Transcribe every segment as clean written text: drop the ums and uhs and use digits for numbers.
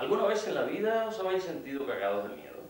¿Alguna vez en la vida os habéis sentido cagados de miedo?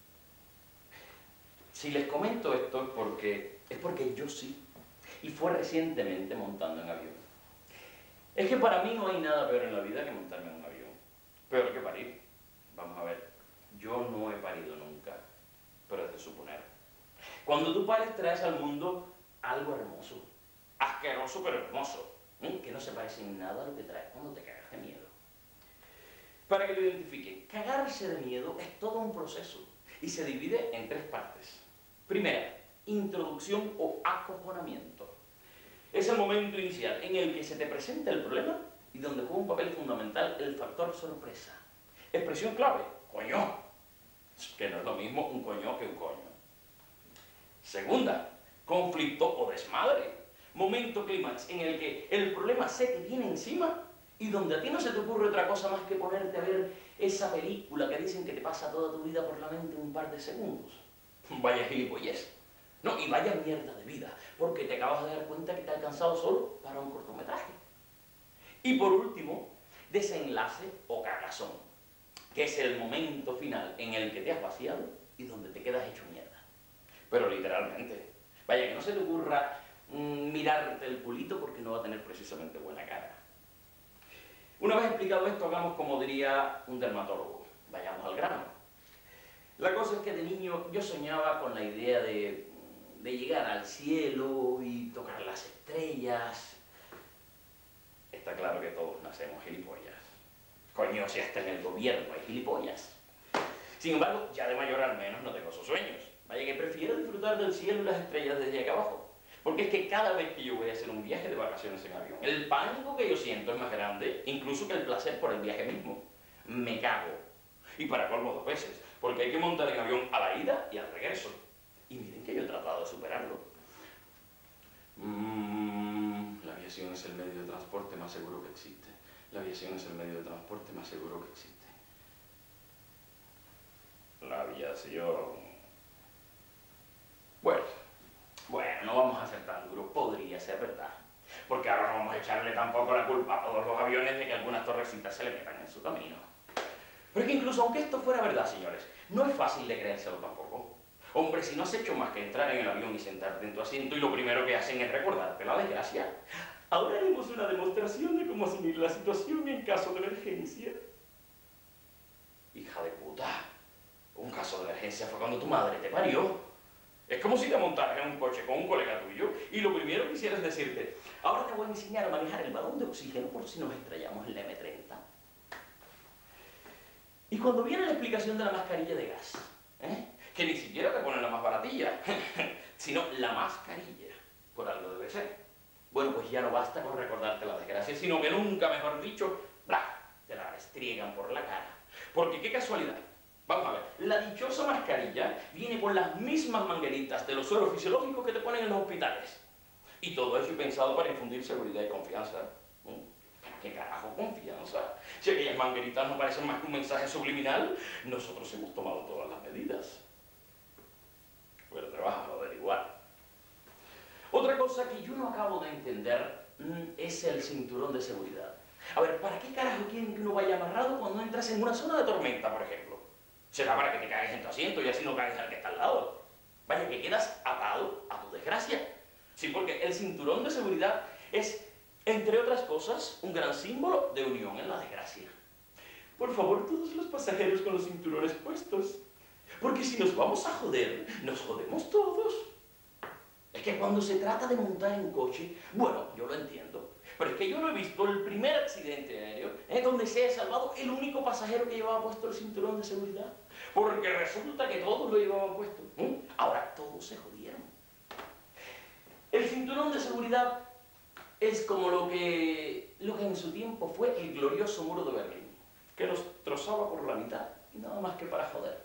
Si les comento esto es porque yo sí. Y fue recientemente montando en avión. Es que para mí no hay nada peor en la vida que montarme en un avión. Peor que parir. Vamos a ver, yo no he parido nunca, pero es de suponer. Cuando tú pares traes al mundo algo hermoso, asqueroso pero hermoso, que no se parece en nada a lo que traes cuando te cagas de miedo. Para que lo identifiquen, cagarse de miedo es todo un proceso y se divide en tres partes. Primera, introducción o acojonamiento. Es el momento inicial en el que se te presenta el problema y donde juega un papel fundamental el factor sorpresa. Expresión clave, coño, que no es lo mismo un coño que un coño. Segunda, conflicto o desmadre. Momento clímax en el que el problema se te viene encima y donde a ti no se te ocurre otra cosa más que ponerte a ver esa película que dicen que te pasa toda tu vida por la mente en un par de segundos. Vaya gilipollez. No, y vaya mierda de vida, porque te acabas de dar cuenta que te ha alcanzado solo para un cortometraje. Y por último, desenlace o cagazón, que es el momento final en el que te has vaciado y donde te quedas hecho mierda. Pero literalmente. Vaya, que no se te ocurra mirarte el culito porque no va a tener precisamente buena cara. Una vez explicado esto, hagamos como diría un dermatólogo. Vayamos al grano. La cosa es que de niño yo soñaba con la idea de llegar al cielo y tocar las estrellas. Está claro que todos nacemos gilipollas. Coño, si hasta en el gobierno hay gilipollas. Sin embargo, ya de mayor al menos no tengo esos sueños. Vaya que prefiero disfrutar del cielo y las estrellas desde acá abajo. Porque es que cada vez que yo voy a hacer un viaje de vacaciones en avión, el pánico que yo siento es más grande, incluso que el placer por el viaje mismo. Me cago. Y para colmo 2 veces, porque hay que montar en avión a la ida y al regreso. Y miren que yo he tratado de superarlo. La aviación es el medio de transporte más seguro que existe. La aviación es el medio de transporte más seguro que existe. La aviación... Bueno, no vamos a ser tan duros. Podría ser verdad. Porque ahora no vamos a echarle tampoco la culpa a todos los aviones de que algunas torrecitas se le metan en su camino. Pero es que incluso aunque esto fuera verdad, señores, no es fácil de creérselo tampoco. Hombre, si no has hecho más que entrar en el avión y sentarte en tu asiento y lo primero que hacen es recordarte la desgracia, ahora haremos una demostración de cómo asumir la situación en caso de emergencia. Hija de puta, un caso de emergencia fue cuando tu madre te parió. Es como si te montaras en un coche con un colega tuyo y lo primero que hicieras decirte: ahora te voy a enseñar a manejar el balón de oxígeno por si nos estrellamos en la M30. Y cuando viene la explicación de la mascarilla de gas, que ni siquiera te ponen la más baratilla, sino la mascarilla, por algo debe ser. Bueno, pues ya no basta con recordarte la desgracia, sino que nunca, mejor dicho, ¡blah!, te la restriegan por la cara. Porque qué casualidad. Vamos a ver, la dichosa mascarilla viene con las mismas mangueritas de los sueros fisiológicos que te ponen en los hospitales. Y todo eso pensado para infundir seguridad y confianza. ¿Pero qué carajo confianza? Si aquellas mangueritas no parecen más que un mensaje subliminal, nosotros hemos tomado todas las medidas. Pero trabajo a averiguar. Otra cosa que yo no acabo de entender es el cinturón de seguridad. A ver, ¿para qué carajo quieren que uno vaya amarrado cuando entras en una zona de tormenta, por ejemplo? Será para que te cagues en tu asiento y así no cagues al que está al lado. Vaya, que quedas atado a tu desgracia. Sí, porque el cinturón de seguridad es, entre otras cosas, un gran símbolo de unión en la desgracia. Por favor, todos los pasajeros con los cinturones puestos. Porque si nos vamos a joder, nos jodemos todos. Es que cuando se trata de montar en un coche, bueno, yo lo entiendo. Pero es que yo no he visto el primer accidente aéreo donde se haya salvado el único pasajero que llevaba puesto el cinturón de seguridad. Porque resulta que todos lo llevaban puesto. Ahora todos se jodieron. El cinturón de seguridad es como lo que en su tiempo fue el glorioso muro de Berlín, que los trozaba por la mitad, nada más que para joder.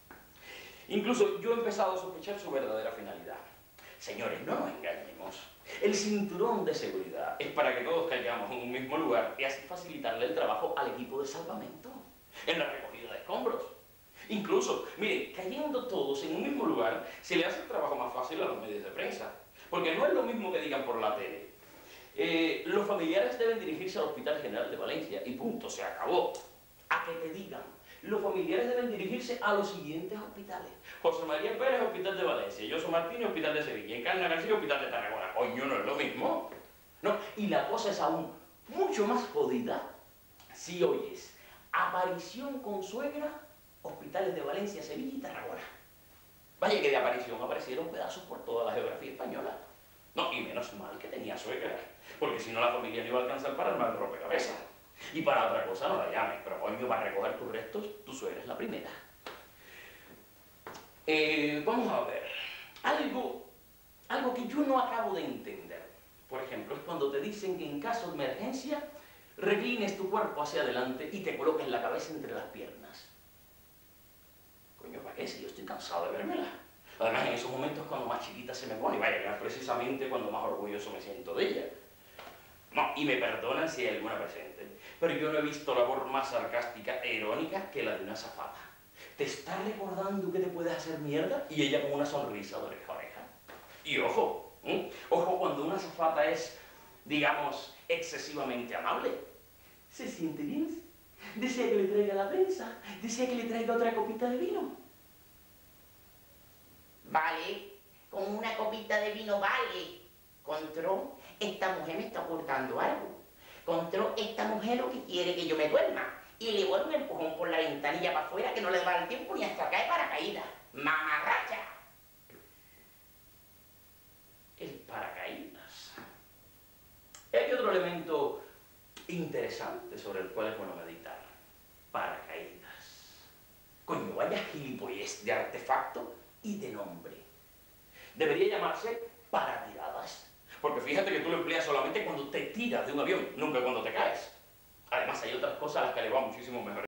Incluso yo he empezado a sospechar su verdadera finalidad. Señores, no nos engañemos. El cinturón de seguridad es para que todos caigamos en un mismo lugar y así facilitarle el trabajo al equipo de salvamento, en la recogida de escombros. Incluso, miren, cayendo todos en un mismo lugar, se le hace el trabajo más fácil a los medios de prensa. Porque no es lo mismo que digan por la tele: los familiares deben dirigirse al Hospital General de Valencia y punto, se acabó. A que te digan. Los familiares deben dirigirse a los siguientes hospitales. José María Pérez, Hospital de Valencia. Josu Martínez, Hospital de Sevilla. Encarna García, Hospital de Tarragona. Coño, no es lo mismo. No, y la cosa es aún mucho más jodida si oyes aparición con suegra, hospitales de Valencia, Sevilla y Tarragona. Vaya que de aparición aparecieron pedazos por toda la geografía española. No, y menos mal que tenía suegra, porque si no la familia no iba a alcanzar para armar el rompecabezas. Y para otra cosa no la llames, pero coño, para recoger tus restos, tu suegra es la primera. Vamos a ver, algo que yo no acabo de entender. Por ejemplo, es cuando te dicen que en caso de emergencia, reclines tu cuerpo hacia adelante y te coloques la cabeza entre las piernas. Coño, ¿para qué? Si yo estoy cansado de vérmela. Además, en esos momentos cuando más chiquita se me pone, y vaya, que es precisamente cuando más orgulloso me siento de ella. No, y me perdonan si hay alguna presente, pero yo no he visto labor más sarcástica e irónica que la de una azafata. Te está recordando que te puedes hacer mierda y ella con una sonrisa de oreja a oreja. Y ojo, ojo cuando una azafata es, digamos, excesivamente amable. ¿Se siente bien? ¿Desea que le traiga la prensa? ¿Desea que le traiga otra copita de vino? Vale, con una copita de vino vale. Control, esta mujer me está ocultando algo. Control, esta mujer lo que quiere que yo me duerma. Y le voy a un empujón por la ventanilla para afuera que no le da el tiempo ni hasta caer paracaídas. ¡Mamarracha! El paracaídas. Hay otro elemento interesante sobre el cual es bueno meditar. Paracaídas. Coño, vaya gilipollez de artefacto y de nombre. Debería llamarse paratiradas. Porque fíjate que tú lo empleas solamente cuando te tiras de un avión, nunca cuando te caes. Además hay otras cosas a las que le va muchísimo mejor.